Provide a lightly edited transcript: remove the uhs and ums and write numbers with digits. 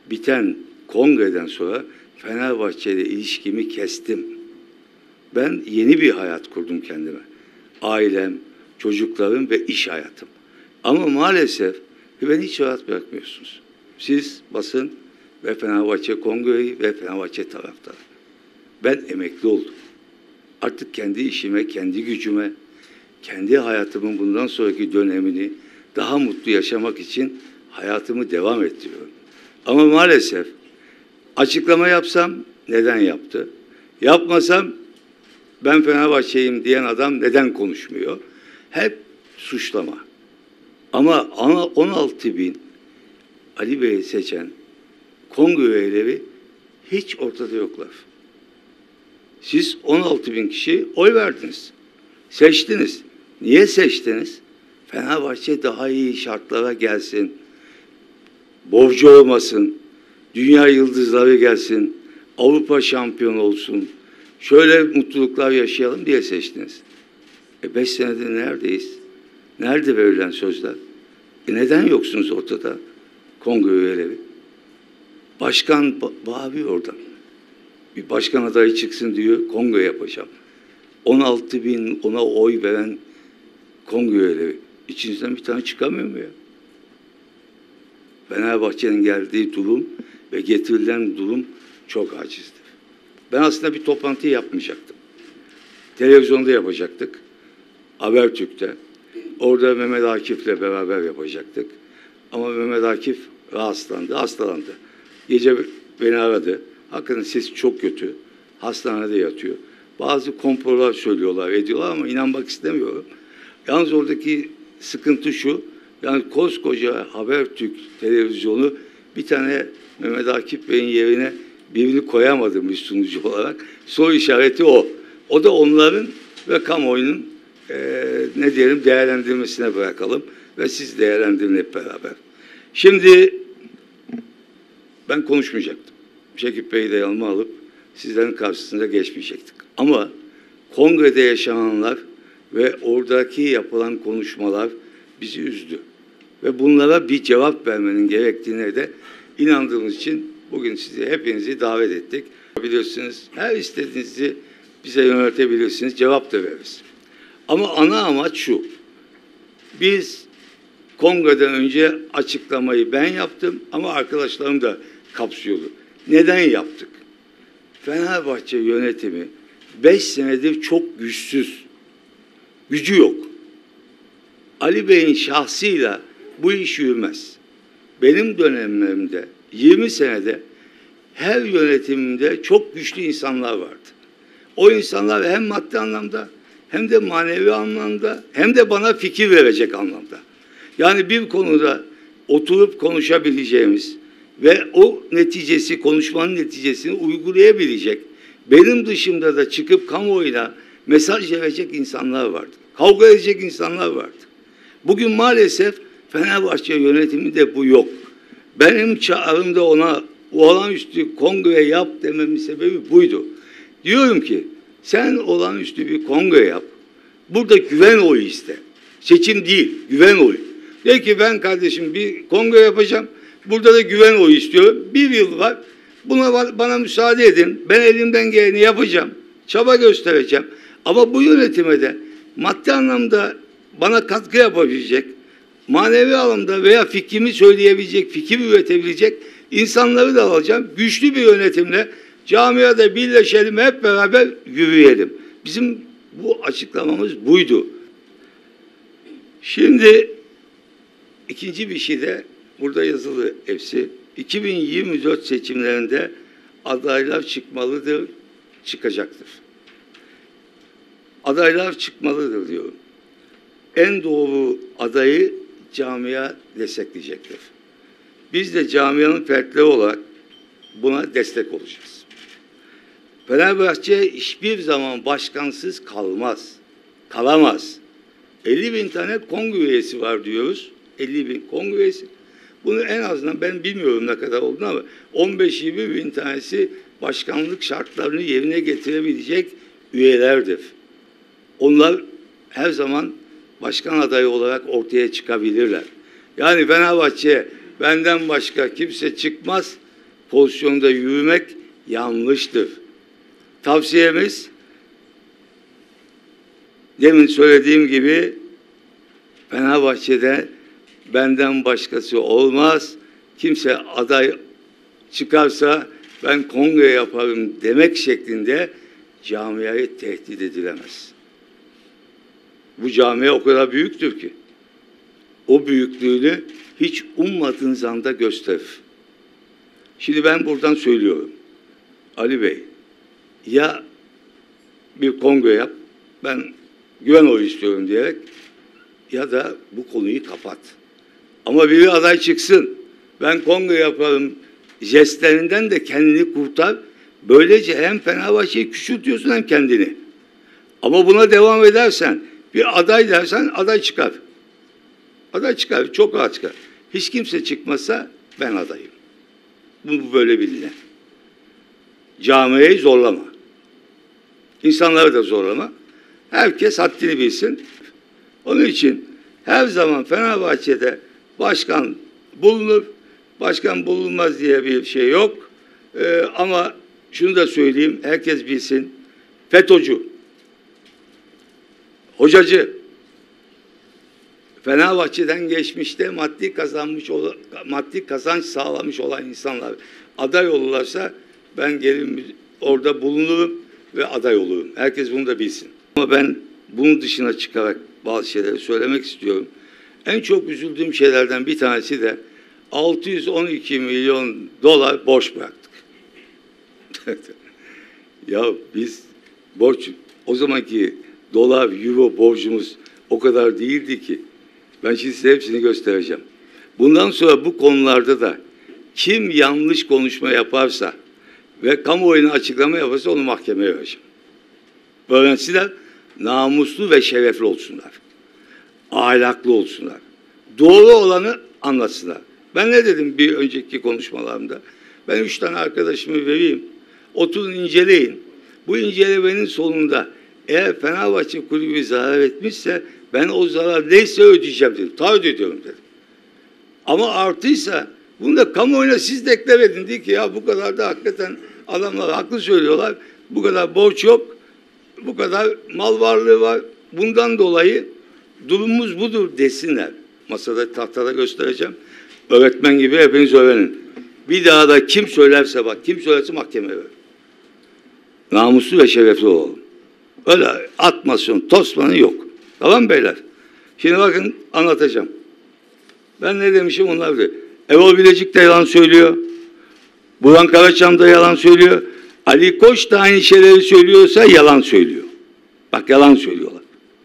biten kongreden sonra Fenerbahçe ile ilişkimi kestim. Ben yeni bir hayat kurdum kendime. Ailem, çocuklarım ve iş hayatım. Ama maalesef beni hiç rahat bırakmıyorsunuz. Siz basın ve Fenerbahçe kongreyi ve Fenerbahçe taraftarı. Ben emekli oldum. Artık kendi işime, kendi gücüme, kendi hayatımın bundan sonraki dönemini daha mutlu yaşamak için hayatımı devam ettiriyorum. Ama maalesef açıklama yapsam neden yaptı? Yapmasam ben Fenerbahçe'yim diyen adam neden konuşmuyor? Hep suçlama. Ama 16 bin Ali Bey'i seçen kongre üyeleri hiç ortada yoklar. Siz 16 bin kişi oy verdiniz. Seçtiniz. Niye seçtiniz? Fenerbahçe daha iyi şartlara gelsin. Borcu olmasın. Dünya yıldızları gelsin. Avrupa şampiyonu olsun. Şöyle mutluluklar yaşayalım diye seçtiniz. 5 senedir neredeyiz? Nerede verilen sözler? Neden yoksunuz ortada? Kongre üyeleri. Başkan bağırıyor oradan. Bir başkan adayı çıksın diyor, kongre yapacağım. 16 bin ona oy veren kongre üyeleri. İçinizden bir tane çıkamıyor mu ya? Fenerbahçe'nin geldiği durum ve getirilen durum çok acizdir. Ben aslında bir toplantı yapmayacaktım. Televizyonda yapacaktık. Habertürk'te. Orada Mehmet Akif'le beraber yapacaktık. Ama Mehmet Akif hastalandı. Gece beni aradı. Hakikaten sesi çok kötü. Hastanede yatıyor. Bazı komplolar söylüyorlar, ediyorlar ama inanmak istemiyorum. Yalnız oradaki sıkıntı şu. Yani koskoca Habertürk televizyonu bir tane Mehmet Akif Bey'in yerine birini koyamadım bir sunucu olarak. Soru işareti o. O da onların ve kamuoyunun değerlendirmesine bırakalım. Ve siz değerlendirin hep beraber. Şimdi ben konuşmayacaktım. Şekip Bey'i de yanıma alıp sizlerin karşısında geçmeyecektik. Ama kongrede yaşananlar ve oradaki yapılan konuşmalar bizi üzdü. Ve bunlara bir cevap vermenin gerektiğine de inandığımız için bugün sizi hepinizi davet ettik. Bilirsiniz, her istediğinizi bize yöneltebilirsiniz, cevap da veririz. Ama ana amaç şu. Biz kongreden önce açıklamayı ben yaptım ama arkadaşlarım da kapsıyordu. Neden yaptık? Fenerbahçe yönetimi 5 senedir çok güçsüz. Gücü yok. Ali Bey'in şahsıyla bu iş yürümez. Benim dönemlerimde 20 senede her yönetimimde çok güçlü insanlar vardı. O insanlar hem maddi anlamda hem de manevi anlamda hem de bana fikir verecek anlamda. Yani bir konuda oturup konuşabileceğimiz ve o konuşmanın neticesini uygulayabilecek, benim dışımda da çıkıp kamuoyuna mesaj verecek insanlar vardı. Kavga edecek insanlar vardı. Bugün maalesef Fenerbahçe yönetiminde bu yok. Benim çağrımda ona olağanüstü kongre yap dememin sebebi buydu. Diyorum ki sen olağanüstü bir kongre yap. Burada güven oyu iste. Seçim değil, güven oyu. De ki ben kardeşim bir kongre yapacağım. Burada da güven oyu istiyorum. 1 yıl var. Bana müsaade edin. Ben elimden geleni yapacağım. Çaba göstereceğim. Ama bu yönetime de maddi anlamda bana katkı yapabilecek, manevi anlamda veya fikrimi söyleyebilecek, fikir üretebilecek insanları da alacağım. Güçlü bir yönetimle camiada birleşelim, hep beraber yürüyelim. Bizim bu açıklamamız buydu. Şimdi ikinci bir şey de burada yazılı hepsi. 2024 seçimlerinde adaylar çıkmalıdır, çıkacaktır. Adaylar çıkmalıdır diyorum. En doğru adayı camia destekleyecektir. Biz de camianın fertleri olarak buna destek olacağız. Fenerbahçe hiçbir zaman başkansız kalmaz. Kalamaz. 50 bin tane kongre üyesi var diyoruz. 50 bin kongre üyesi. Bunu en azından ben bilmiyorum ne kadar olduğunu ama 15-20 bin tanesi başkanlık şartlarını yerine getirebilecek üyelerdir. Onlar her zaman başkan adayı olarak ortaya çıkabilirler. Yani Fenerbahçe benden başka kimse çıkmaz. pozisyonda yürümek yanlıştır. Tavsiyemiz, demin söylediğim gibi, Fenerbahçe'de benden başkası olmaz. Kimse aday çıkarsa ben kongre yaparım demek şeklinde camiayı tehdit edilemez. Bu camia o kadar büyüktür ki o büyüklüğünü hiç ummadığınız anda gösterir. Şimdi ben buradan söylüyorum. Ali Bey, ya bir kongre yap, ben güven oyu istiyorum diyerek, ya da bu konuyu kapat. Ama biri aday çıksın, ben kongre yaparım jestlerinden de kendini kurtar. Böylece hem Fenerbahçe'yi küçültüyorsun hem kendini. Ama buna devam edersen, bir aday dersen aday çıkar. Aday çıkar, çok rahat çıkar. Hiç kimse çıkmasa ben adayım. Bu böyle biline. Camiayı zorlama. İnsanları da zorlama. Herkes haddini bilsin. Onun için her zaman Fenerbahçe'de başkan bulunur, başkan bulunmaz diye bir şey yok. Ama şunu da söyleyeyim, herkes bilsin. FETÖ'cü, hocacı, Fenerbahçe'den geçmişte maddi kazanç sağlamış olan insanlar aday olurlarsa ben gelin orada bulunurum ve aday olurum. Herkes bunu da bilsin. Ama ben bunun dışına çıkarak bazı şeyleri söylemek istiyorum. En çok üzüldüğüm şeylerden bir tanesi de 612 milyon dolar borç bıraktık. Ya biz borç, o zamanki dolar, euro borcumuz o kadar değildi ki. Ben şimdi size hepsini göstereceğim. Bundan sonra bu konularda da kim yanlış konuşma yaparsa ve kamuoyuna açıklama yaparsa onu mahkemeye vereceğim. Öğrenciler namuslu ve şerefli olsunlar. Ahlaklı olsunlar. Doğru olanı anlatsınlar. Ben ne dedim bir önceki konuşmalarımda? Ben 3 tane arkadaşımı vereyim. Oturun inceleyin. Bu incelemenin sonunda eğer Fenerbahçe kulübü zarar etmişse ben o zarar neyse ödeyeceğim dedim. Taahhüt ediyorum dedim. Ama artıysa bunu da kamuoyuna siz deklar edin. Dedi ki ya bu kadar da hakikaten adamlar haklı söylüyorlar. Bu kadar borç yok. Bu kadar mal varlığı var. Bundan dolayı durumumuz budur desinler. Masada, tahtada göstereceğim. Öğretmen gibi hepiniz öğrenin. Bir daha da kim söylerse bak, kim söylerse mahkemeye ver. Namuslu ve şerefli olalım. Öyle atmasyon, tosmanı yok. Tamam beyler? Şimdi bakın anlatacağım. Ben ne demişim onlar da. Erol Bilecik de yalan söylüyor. Burhan Karaçam da yalan söylüyor. Ali Koç da aynı şeyleri söylüyorsa yalan söylüyor. Bak yalan söylüyorlar.